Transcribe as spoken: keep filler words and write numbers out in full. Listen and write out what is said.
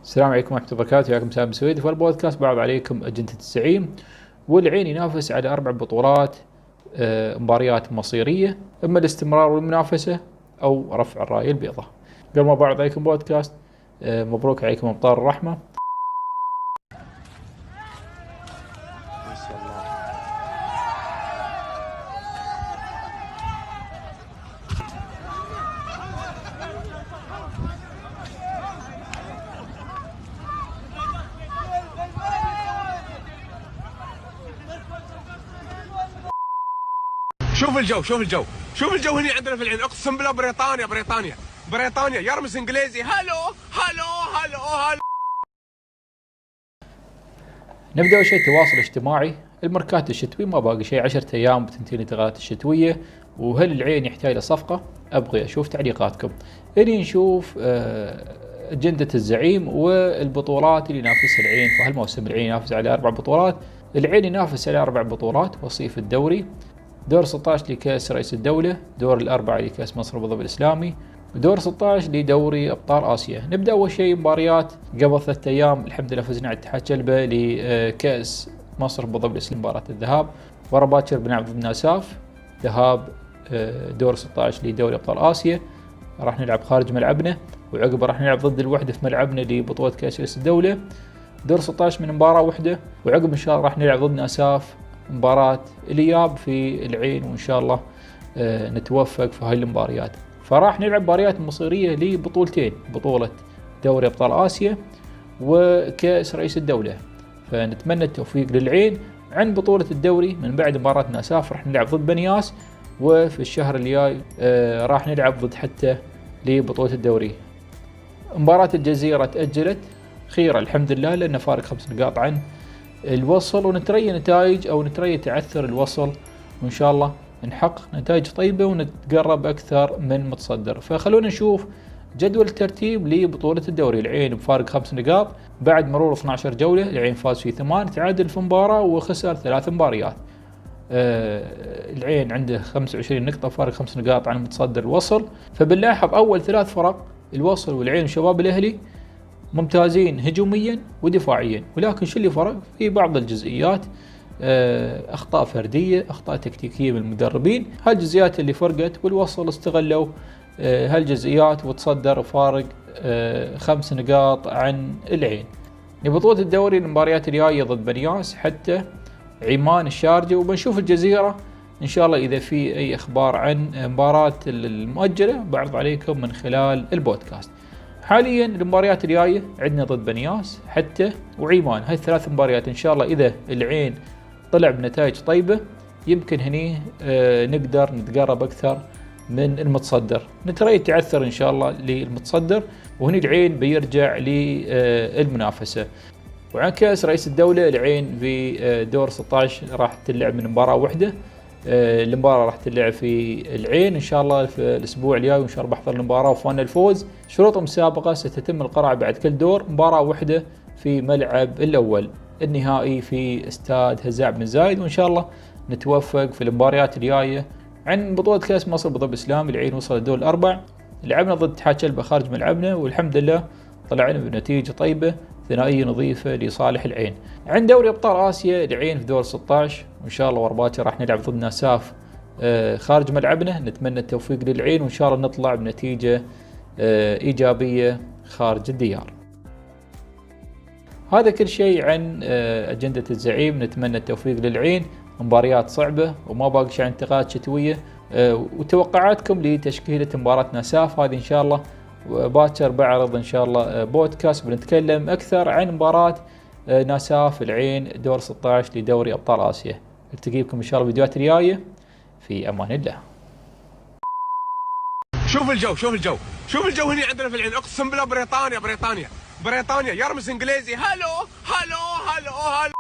السلام عليكم ورحمة الله وبركاته، وياكم سام سويد في البودكاست. بعرض عليكم أجندة الزعيم، والعين ينافس على أربع بطولات آه، مباريات مصيرية، إما الاستمرار والمنافسة أو رفع الراية البيضاء. قبل ما بعرض عليكم بودكاست، آه، مبروك عليكم أبطال الرحمة. شوف الجو شوف الجو شوف الجو هنا عندنا في العين. اقسم بالله بريطانيا بريطانيا بريطانيا يرمس انجليزي. هلو هلو هلو هلو. نبدأ أول شيء التواصل الاجتماعي. الميركاتو الشتوي ما باقي شيء، عشرة أيام بتنتهي الانتقالات الشتوية، وهل العين يحتاج لصفقة؟ أبغي أشوف تعليقاتكم. إني نشوف أجندة الزعيم والبطولات اللي ينافسها العين. فهالموسم العين ينافس على أربع بطولات. العين ينافس على أربع بطولات: وصيف الدوري، دور ستة عشر لكأس رئيس الدولة، دور الأربعة لكأس مصر أبو ظبي الإسلامي، ودور ستة عشر لدوري أبطال آسيا. نبدأ أول شيء مباريات. قبل ثلاثة أيام الحمد لله فزنا على اتحاد شلبة لكأس مصر أبو ظبي الإسلامي مباراة الذهاب. ورا باكر بنلعب ضد ناساف ذهاب دور ستة عشر لدوري أبطال آسيا، راح نلعب خارج ملعبنا، وعقبه راح نلعب ضد الوحدة في ملعبنا لبطولة كأس رئيس الدولة، دور ستة عشر من مباراة واحدة، وعقب إن شاء الله راح نلعب ضد ناساف مباراة الإياب في العين، وإن شاء الله آه نتوفق في هاي المباريات. فراح نلعب مباريات مصيرية لبطولتين: بطولة دوري أبطال آسيا وكأس رئيس الدولة. فنتمنى التوفيق للعين. عن بطولة الدوري من بعد مباراة ناساف راح نلعب ضد بنياس، وفي الشهر الجاي آه راح نلعب ضد حتى لبطولة الدوري. مباراة الجزيرة تأجلت خيرا الحمد لله، لأن فارق خمس نقاط عن الوصل، ونتري نتائج أو نتري تعثر الوصل، وإن شاء الله نحقق نتائج طيبة ونتقرب أكثر من متصدر. فخلونا نشوف جدول الترتيب لبطولة الدوري. العين بفارق خمس نقاط بعد مرور اثنتي عشرة جولة. العين فاز في ثمان، تعادل في مباراة، وخسر ثلاث مباريات. آه العين عنده خمسة وعشرين نقطة، فارق خمس نقاط عن متصدر الوصل. فبنلاحظ أول ثلاث فرق الوصل والعين وشباب الأهلي ممتازين هجوميا ودفاعيا، ولكن شو اللي فرق؟ في بعض الجزئيات، أخطاء فردية، أخطاء تكتيكية من المدربين. هالجزئيات اللي فرقت، والوصل استغلوا هالجزئيات وتصدر فارق خمس نقاط عن العين. بطولة الدوري المباريات الجاية ضد بنياس حتى عمان الشارجة، وبنشوف الجزيرة إن شاء الله. إذا في أي أخبار عن مباراة المؤجلة بعرض عليكم من خلال البودكاست. حاليا المباريات الجاية عندنا ضد بنياس حتى وعيمان. هاي الثلاث مباريات إن شاء الله إذا العين طلع بنتائج طيبة يمكن هني آه نقدر نتقرب أكثر من المتصدر، نتري تعثر إن شاء الله للمتصدر، وهني العين بيرجع للمنافسة. وعن كأس رئيس الدولة العين في دور ستة عشر راح تلعب من مباراة واحدة. المباراة راح تلعب في العين إن شاء الله في الأسبوع الجاي، وإن شاء الله بحضر المباراة وفونا الفوز. شروط المسابقة: ستتم القرعة بعد كل دور، مباراة واحدة في ملعب الأول، النهائي في استاد هزاع بن زايد، وإن شاء الله نتوفق في المباريات الجاية. عن بطولة كأس مصر أبو ظبي الإسلامي العين وصل الدور الأربع، لعبنا ضد اتحاد شلبة خارج ملعبنا، والحمد لله طلعنا بنتيجة طيبة ثنائية نظيفة لصالح العين. عند دوري أبطال آسيا العين في دور ستة عشر، وإن شاء الله ورباكر راح نلعب ضد ناساف خارج ملعبنا. نتمنى التوفيق للعين، وإن شاء الله نطلع بنتيجة إيجابية خارج الديار. هذا كل شيء عن أجندة الزعيم. نتمنى التوفيق للعين. مباريات صعبة وما باقي شيء عن انتقالات شتوية، وتوقعاتكم لتشكيلة مباراة ناساف هذه إن شاء الله باكر بعرض إن شاء الله بودكاست بنتكلم أكثر عن مباراة ناساف العين دور ستة عشر لدوري أبطال آسيا. التقي بكم إن شاء الله فيديوهات رياية. في أمان الله. شوف الجو شوف الجو شوف الجو هنا عندنا في العين. اقسم بالله بريطانيا بريطانيا بريطانيا يرمس انجليزي. هلو هلو هلو هلو.